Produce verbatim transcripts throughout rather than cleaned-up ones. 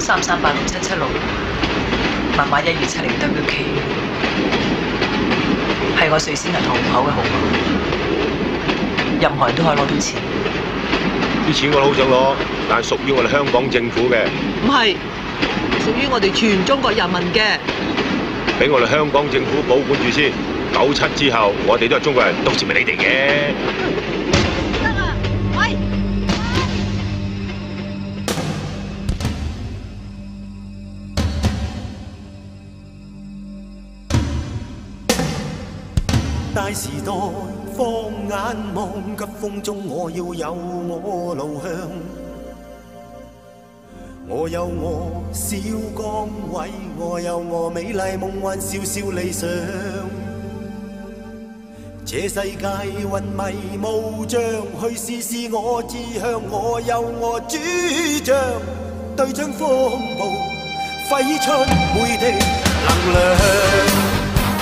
三三八六七七六，密碼一二七零 W K， 係我瑞士銀行戶口嘅號碼，任何人都可以攞到錢。 啲錢我都好想攞，但係屬於我哋香港政府嘅， 唔係屬於我哋全中國人民嘅， 俾我哋香港政府保管住先。九七之後，我哋都係中國人，到時咪你哋嘅。 得啦，喂！ 大時代，放眼望，急風中我要有我路向。我有我小崗位，我有我美麗夢幻，小小理想。這世界雲迷霧障，去試試我志向。我有我主張，對準風暴，揮出每滴能量。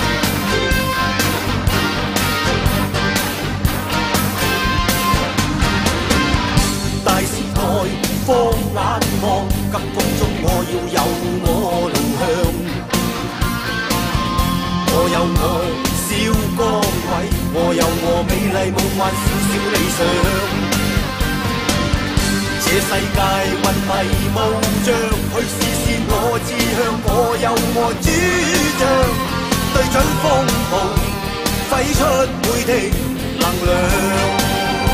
大時代，放眼望，急風中我要有我路向。我有我小崗位，我有我美麗夢幻，小小理想。這世界雲迷霧障，去試試我志向。我有我主張，對準風暴，揮出每滴能量。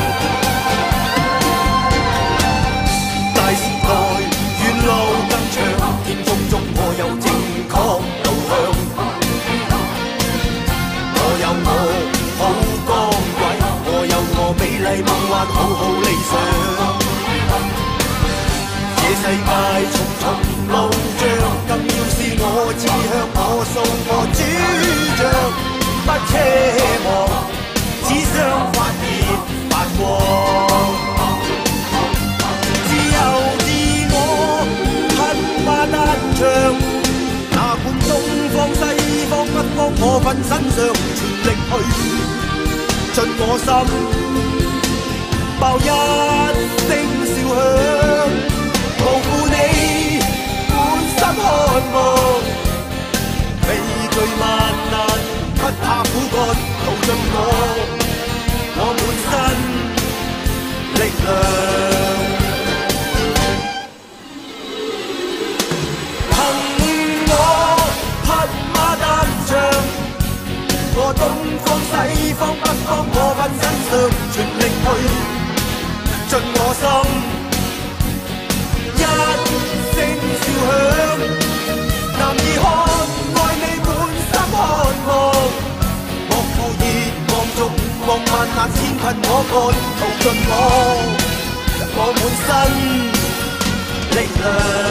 大時代，遠路更長，天空中我有正確路向。我有我好崗位，我有我美麗夢幻，好好理想。這世界重重路障，更要是我志向。我數我主張，不奢望，只想發熱發光。單唱，哪管東方西方北方，我奮身上全力去，盡我心，爆一聲笑響，無負你滿心渴望，畏懼萬難，不怕苦幹，途盡我，我滿身力量。我東方西方北方，我奮身上全力去，盡我心，一聲笑響，男兒漢愛你滿心渴望，莫負熱望逐望萬難千困我幹，途盡我，我滿身力量。